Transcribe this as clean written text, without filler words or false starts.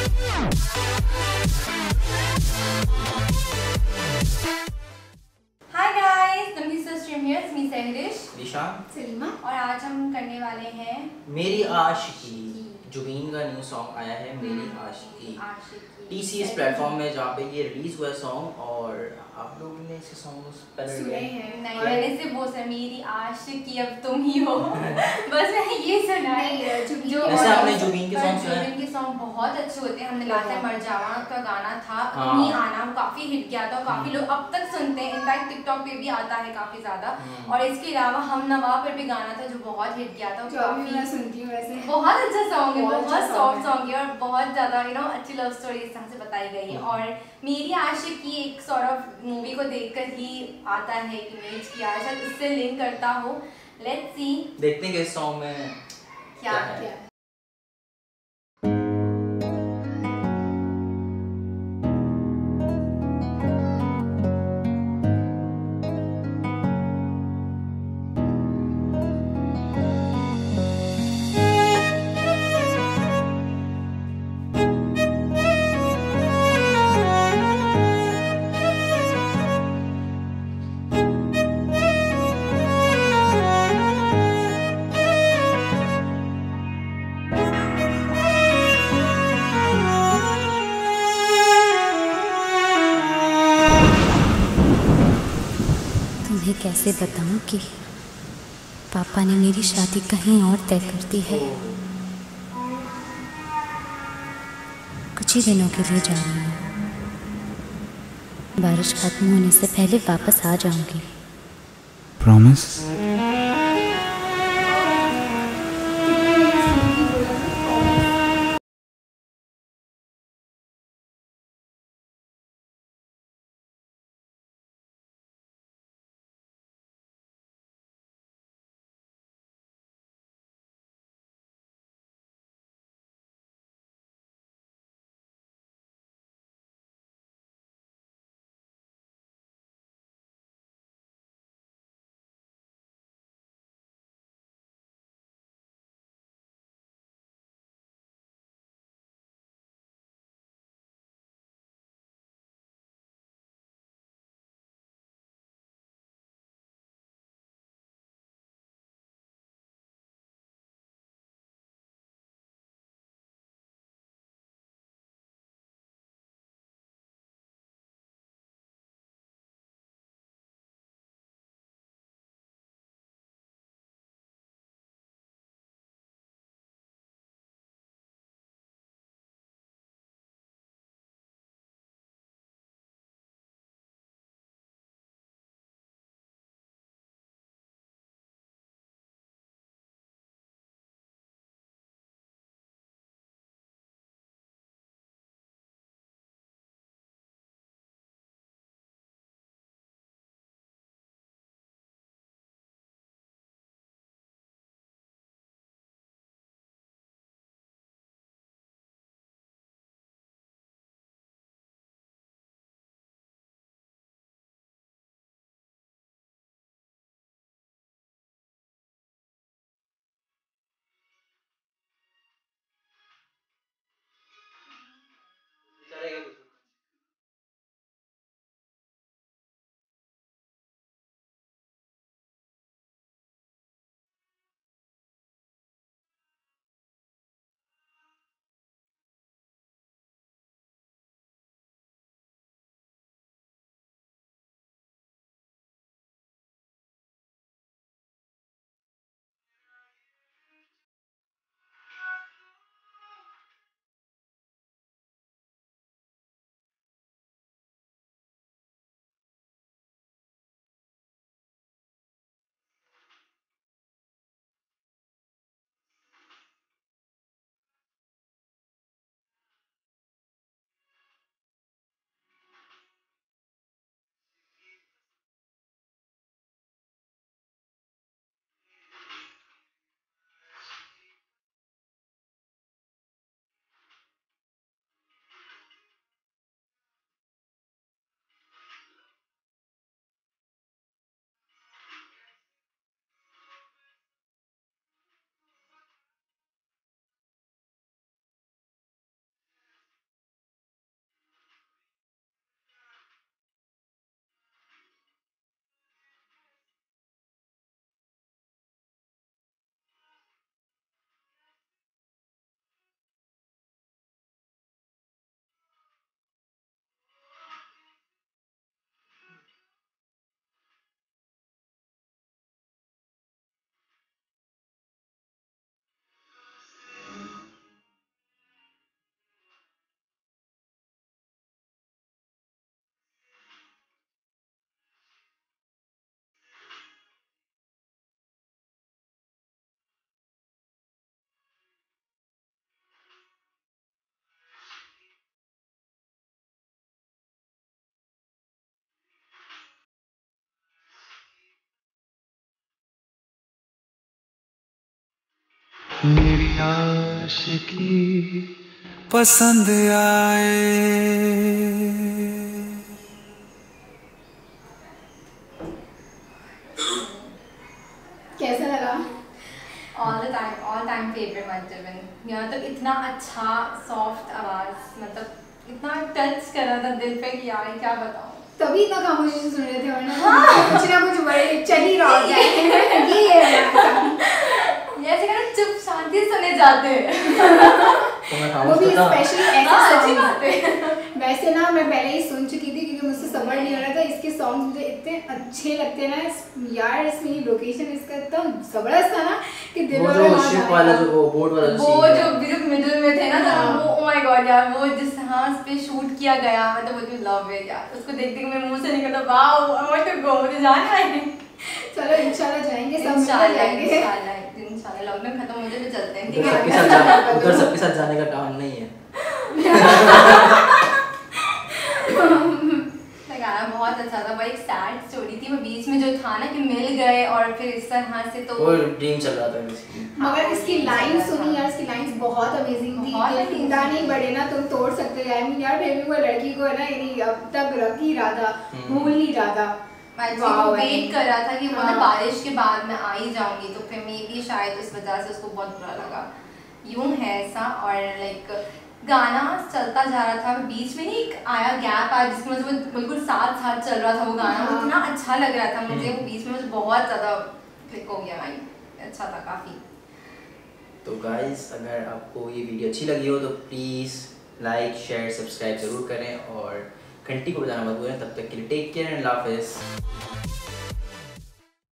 हाय guys, नमस्ते stream here, me Sahrish, Nishan, Salima और आज हम करने वाले हैं मेरी आशिकी। जुबीन का न्यू सॉन्ग आया है मेरी आशिकी TCS प्लेटफॉर्म में, जहाँ पे ये रिलीज हुआ है सॉन्ग। और आप लोगों ने इसके सॉन्ग पहले सुने हैं? नहीं, मैंने सिर्फ वो सुना, मेरी आशिकी अब तुम ही हो। बस मैंने ये सुना है। जो वैसे आपने जुबीन के सॉन्ग सुने? जुबीन के सॉन्ग बहुत अच्छे होते हैं। हमने लास्ट टाइम मरजावा का गाना था, हाँ। तुम ही आना, वो काफी हिट गया था, काफी लोग अब तक सुनते हैं। इनफैक्ट टिकटॉक पे भी आता है काफी ज्यादा। और इसके अलावा हम नवा पर भी गाना था जो बहुत हिट गया था, काफी मैं सुनती हूँ। वैसे बहुत अच्छा सॉन्ग है, बहुत सॉफ्ट सॉन्ग है और बहुत ज्यादा अच्छी लव स्टोरी इस तरह से बताई गई है। और मेरी आशिकी एक सॉर्ट ऑफ मूवी को देखकर ही आता है कि इमेज की शायद उससे लिंक करता हो। लेट्स सी, देखते हैं कि इस सॉन्ग में क्या है। तुम्हें कैसे बताऊं कि पापा ने मेरी शादी कहीं और तय कर दी है। कुछ ही दिनों के लिए जा रही हूँ। बारिश खत्म होने से पहले वापस आ जाऊंगी। प्रॉमिस? मेरी आशिकी पसंद आए। कैसा लगा? All time favourite Manchurian. यहाँ तो इतना अच्छा सॉफ्ट आवाज, मतलब इतना टच कर रहा था दिल पे कि यार क्या बताऊँ। तभी इतना खामोशी से सुन रहे थे वरना कुछ ना कुछ बड़े चल ही रहा होता है। ये ऐसे करना चुप शांति से सुने जाते वो भी स्पेशली ऐसा अच्छी बात है। वैसे ना मैं पहले ही सुन चुकी थी क्योंकि मुझसे समझ नहीं हो रहा था। इसके सॉन्ग्स मुझे इतने अच्छे लगते ना यार। इसमें लोकेशन इसका इतना जबरदस्त था ना कि दिल वाला जो बोट वाला वो जो मिडिल में थे ना वो ओ माय गॉड यार, वो जिस हाथ पे शूट किया गया, मतलब वो जो लव है यार, उसको देखते ही मेरे मुंह से निकला wow I want to go, मुझे जाना है। चलो इंशाल्लाह जाएंगे, सब इंशाल्लाह लॉकडाउन खत्म हो जाए तो चलते हैं। ठीक है, उधर सबके साथ जाने का काम नहीं है। गाना बहुत अच्छा था, बड़ी सैड स्टोरी थी। वो बीच में जो था ना कि मिल गए और फिर इस तरह से, तो वो ड्रीम चल रहा था इसकी। मगर इसकी लाइन सुनी यार, इसकी लाइंस बहुत अमेजिंग थी। जिंदा नहीं बढ़े ना तुम तोड़ सकते हो यार। फिर भी वो लड़की को है ना यानी अब तक रख ही रहा था, भूल नहीं रहा था। वो वेट कर रहा था कि वो ना बारिश के बाद मैं आ ही जाऊंगी, तो फिर मे भी शायद इस वजह से उसको बहुत बुरा लगा। यूं है ऐसा। और लाइक गाना चलता जा रहा था, बीच में नहीं एक आया गैप आया जिसकी वजह से वो बिल्कुल साथ साथ चल रहा था वो गाना। वो इतना अच्छा लग रहा था मुझे, वो बीच में मुझे बहुत ज़्यादा क्लिक हो गया भाई, अच्छा था काफ़ी। तो गाइस अगर आपको ये वीडियो अच्छी लगी हो तो प्लीज़ लाइक शेयर सब्सक्राइब ज़रूर करें और घंटी को बजाना मत भूलें। तब तक के लिए टेक केयर एंड अल्लाह हाफ़िज़।